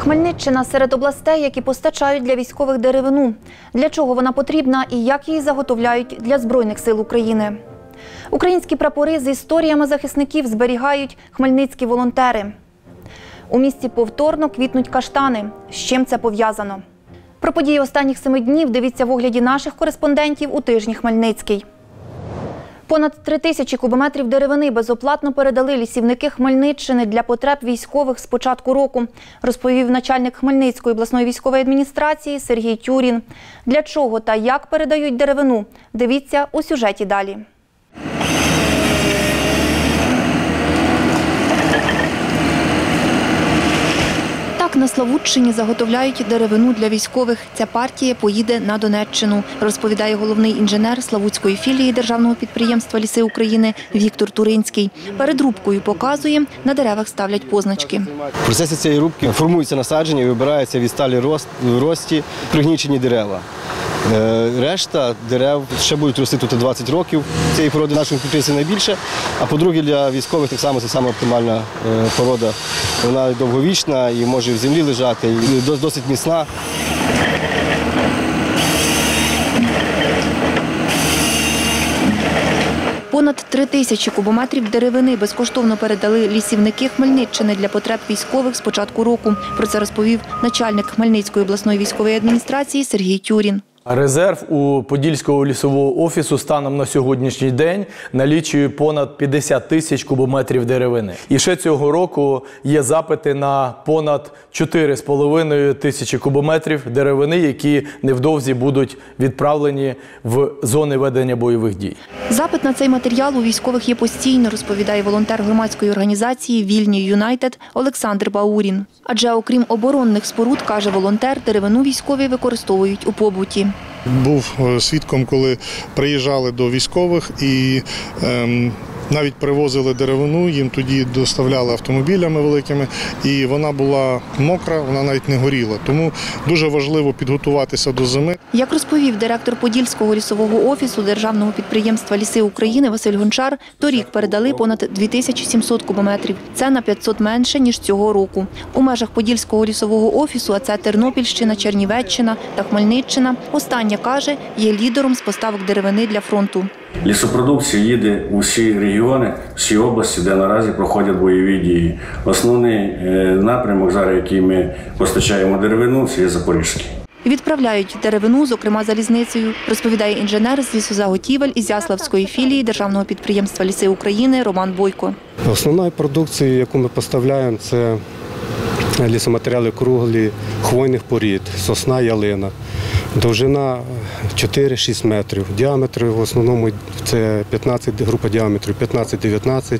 Хмельниччина серед областей, які постачають для військових деревину. Для чого вона потрібна і як її заготовляють для Збройних сил України. Українські прапори з історіями захисників зберігають хмельницькі волонтери. У місті повторно квітнуть каштани. З чим це пов'язано? Про події останніх 7 днів дивіться в огляді наших кореспондентів у тижні Хмельницький. Понад 3000 кубометрів деревини безоплатно передали лісівники Хмельниччини для потреб військових з початку року, розповів начальник Хмельницької обласної військової адміністрації Сергій Тюрін. Для чого та як передають деревину? Дивіться у сюжеті далі. На Славутщині заготовляють деревину для військових. Ця партія поїде на Донеччину, розповідає головний інженер Славутської філії Державного підприємства «Ліси України» Віктор Туринський. Перед рубкою показує, на деревах ставлять позначки. В процесі цієї рубки формуються насадження і вибираються відсталі рості пригнічені дерева. Решта дерев ще будуть рости тут 20 років. Цієї породи нашому підприємстві найбільше. А по-друге, для військових так само це саме оптимальна порода. Вона довговічна і може в землі лежати, і досить міцна. Понад 3000 кубометрів деревини безкоштовно передали лісівники Хмельниччини для потреб військових з початку року. Про це розповів начальник Хмельницької обласної військової адміністрації Сергій Тюрін. Резерв у Подільського лісового офісу станом на сьогоднішній день налічує понад 50 тисяч кубометрів деревини. І ще цього року є запити на понад 4,5 тисячі кубометрів деревини, які невдовзі будуть відправлені в зони ведення бойових дій. Запит на цей матеріал у військових є постійно, розповідає волонтер громадської організації «Вільні Юнайтед» Олександр Баурін. Адже окрім оборонних споруд, каже волонтер, деревину військові використовують у побуті. Був свідком, коли приїжджали до військових і навіть привозили деревину, їм тоді доставляли автомобілями великими, і вона була мокра, вона навіть не горіла. Тому дуже важливо підготуватися до зими. Як розповів директор Подільського лісового офісу Державного підприємства «Ліси України» Василь Гончар, торік передали понад 2700 кубометрів. Це на 500 менше, ніж цього року. У межах Подільського лісового офісу, а це Тернопільщина, Чернівеччина та Хмельниччина, остання, каже, є лідером з поставок деревини для фронту. Лісопродукція їде у всі регіони, всі області, де наразі проходять бойові дії. Основний напрямок, зараз який ми постачаємо деревину, це є Запорізький. Відправляють деревину, зокрема залізницею, розповідає інженер з лісозаготівель Ізяславської філії Державного підприємства «Ліси України» Роман Бойко. Основною продукцією, яку ми поставляємо, це лісоматеріали круглі, хвойних порід, сосна, ялина. Довжина 4-6 метрів, діаметр в основному це 15, група діаметрів 15-19,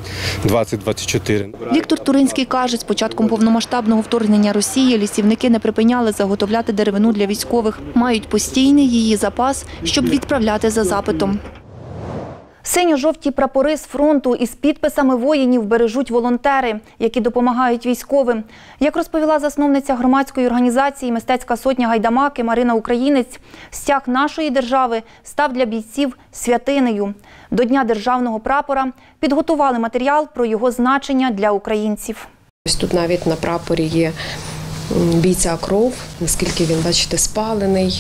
20-24. Віктор Туринський каже, з початком повномасштабного вторгнення Росії лісівники не припиняли заготовляти деревину для військових. Мають постійний її запас, щоб відправляти за запитом. Синьо-жовті прапори з фронту із підписами воїнів бережуть волонтери, які допомагають військовим. Як розповіла засновниця громадської організації «Мистецька сотня Гайдамаки» Марина Українець, стяг нашої держави став для бійців святинею. До Дня державного прапора підготували матеріал про його значення для українців. Ось тут навіть на прапорі є бійця кров, наскільки він, бачите, спалений,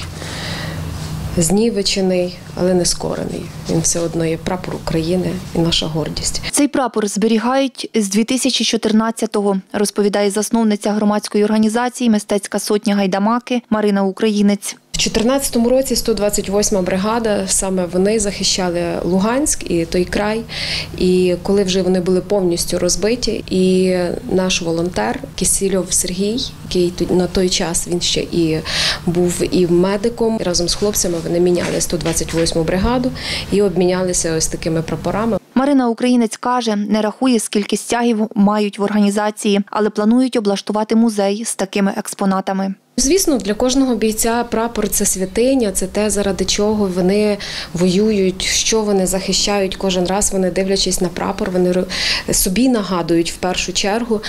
знівечений, але не скорений. Він все одно є прапор України і наша гордість. Цей прапор зберігають з 2014-го, розповідає засновниця громадської організації «Мистецька сотня Гайдамаки» Марина Українець. У 2014 році 128-ма бригада, саме вони захищали Луганськ і той край. І коли вже вони були повністю розбиті, і наш волонтер Кисельов Сергій, який на той час він ще і був і медиком, разом з хлопцями вони міняли 128-му бригаду і обмінялися ось такими прапорами. Марина Українець каже, не рахує, скільки стягів мають в організації, але планують облаштувати музей з такими експонатами. Звісно, для кожного бійця прапор – це святиня, це те, заради чого вони воюють, що вони захищають. Кожен раз вони, дивлячись на прапор, вони собі нагадують в першу чергу,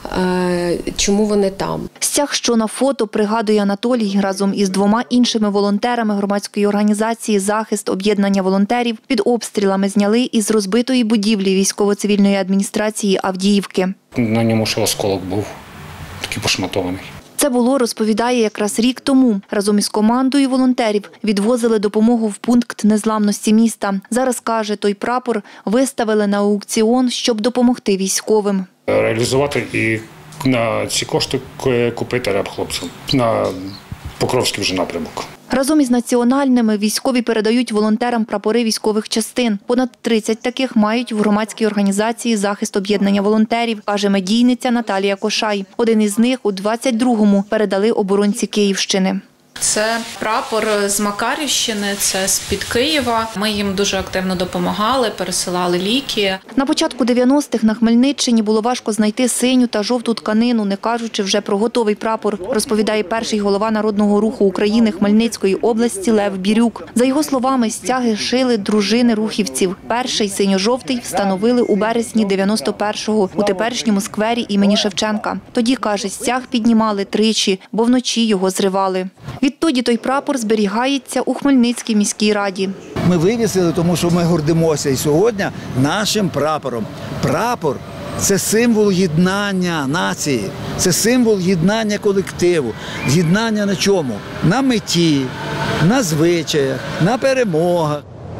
чому вони там. Стяг, що на фото, пригадує Анатолій, разом із 2 іншими волонтерами громадської організації «Захист» об'єднання волонтерів під обстрілами зняли із розбитої будівлі військово-цивільної адміністрації Авдіївки. На ньому ще осколок був, такий пошматований. Це було, розповідає, якраз рік тому. Разом із командою волонтерів відвозили допомогу в пункт незламності міста. Зараз, каже, той прапор виставили на аукціон, щоб допомогти військовим. Реалізувати і на ці кошти купити реп хлопцям на Покровський вже напрямок. Разом із національними військові передають волонтерам прапори військових частин. Понад 30 таких мають в громадській організації «Захист об'єднання волонтерів», каже медійниця Наталія Кошай. Один із них у 22-му передали оборонці Київщини. Це прапор з Макарівщини, це з-під Києва. Ми їм дуже активно допомагали, пересилали ліки. На початку 90-х на Хмельниччині було важко знайти синю та жовту тканину, не кажучи вже про готовий прапор, розповідає перший голова Народного руху України Хмельницької області Лев Бірюк. За його словами, стяги шили дружини рухівців. Перший синьо-жовтий встановили у березні 91-го у теперішньому сквері імені Шевченка. Тоді, каже, стяг піднімали тричі, бо вночі його зривали. Відтоді той прапор зберігається у Хмельницькій міській раді. Ми вивісили, тому що ми гордимося і сьогодні нашим прапором. Прапор – це символ єднання нації, це символ єднання колективу. Єднання на чому? На меті, на звичаях, на перемогах.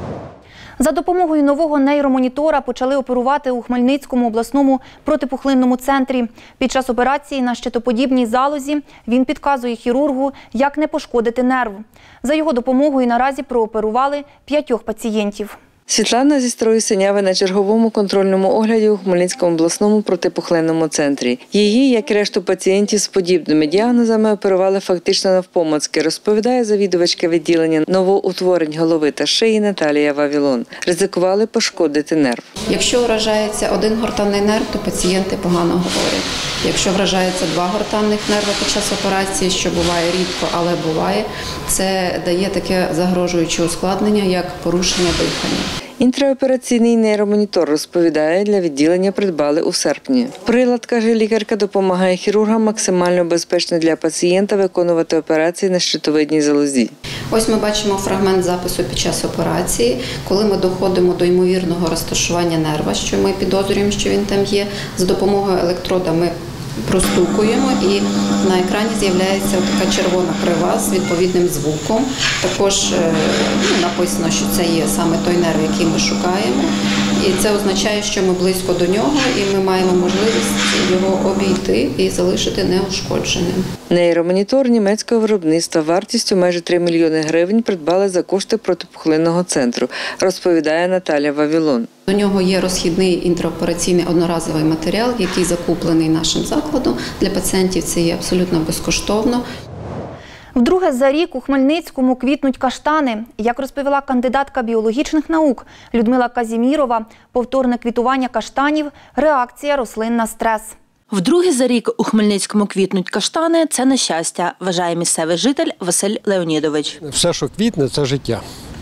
За допомогою нового нейромонітора почали оперувати у Хмельницькому обласному протипухлинному центрі. Під час операції на щитоподібній залозі він підказує хірургу, як не пошкодити нерв. За його допомогою наразі прооперували 5 пацієнтів. Світлана зі Строю Синяви на черговому контрольному огляді у Хмельницькому обласному протипухлинному центрі. Її, як і решту пацієнтів з подібними діагнозами, оперували фактично навпомацки, розповідає завідувачка відділення новоутворень голови та шиї Наталія Вавілон. Ризикували пошкодити нерв. Якщо вражається один гортанний нерв, то пацієнти погано говорять. Якщо вражається 2 гортанних нерви під час операції, що буває рідко, але буває, це дає таке загрожуюче ускладнення, як порушення дихання. Інтраопераційний нейромонітор, розповідає, для відділення придбали у серпні. Прилад, каже лікарка, допомагає хірургам максимально безпечно для пацієнта виконувати операції на щитовидній залозі. Ось ми бачимо фрагмент запису під час операції, коли ми доходимо до ймовірного розташування нерва, що ми підозрюємо, що він там є. За допомогою електрода ми простукуємо і на екрані з'являється така червона крива з відповідним звуком. Також написано, що це є саме той нерв, який ми шукаємо. І це означає, що ми близько до нього і ми маємо можливість його обійти і залишити неушкодженим. Нейромонітор німецького виробництва вартістю майже 3 мільйони гривень придбали за кошти протипухлинного центру, розповідає Наталія Вавілон. До нього є розхідний інтраопераційний одноразовий матеріал, який закуплений нашим закладом. Для пацієнтів це є абсолютно безкоштовно. Вдруге за рік у Хмельницькому квітнуть каштани. Як розповіла кандидатка біологічних наук Людмила Казімірова, повторне квітування каштанів – реакція рослин на стрес. Вдруге за рік у Хмельницькому квітнуть каштани – це нещастя, вважає місцевий житель Василь Леонідович. Все, що квітне – це життя.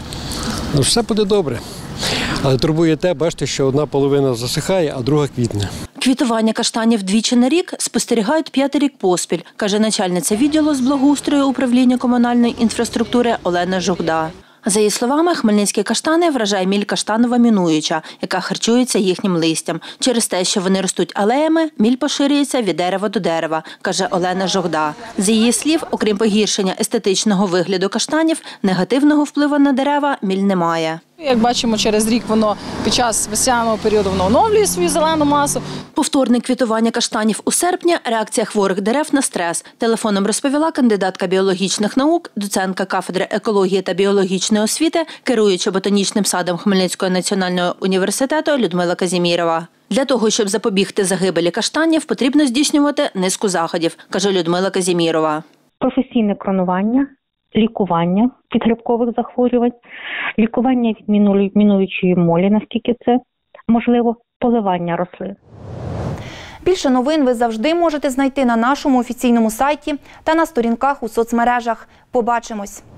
Все буде добре. Але турбує те, бачите, що одна половина засихає, а друга квітне. Квітування каштанів двічі на рік спостерігають 5-й рік поспіль, каже начальниця відділу з благоустрою управління комунальної інфраструктури Олена Жогда. За її словами, хмельницькі каштани вражає міль каштанова мінуюча, яка харчується їхнім листям. Через те, що вони ростуть алеями, міль поширюється від дерева до дерева, каже Олена Жогда. З її слів, окрім погіршення естетичного вигляду каштанів, негативного впливу на дерева міль не має. Як бачимо, через рік воно під час весняного періоду воно оновлює свою зелену масу. Повторне квітування каштанів у серпні – реакція хворих дерев на стрес. Телефоном розповіла кандидатка біологічних наук, доцентка кафедри екології та біологічної освіти, керуюча ботанічним садом Хмельницького національного університету Людмила Казімірова. Для того, щоб запобігти загибелі каштанів, потрібно здійснювати низку заходів, каже Людмила Казімірова. Професійне кронування, лікування від грибкових захворювань, лікування від мінуючої молі, наскільки це можливо, поливання рослин. Більше новин ви завжди можете знайти на нашому офіційному сайті та на сторінках у соцмережах. Побачимось!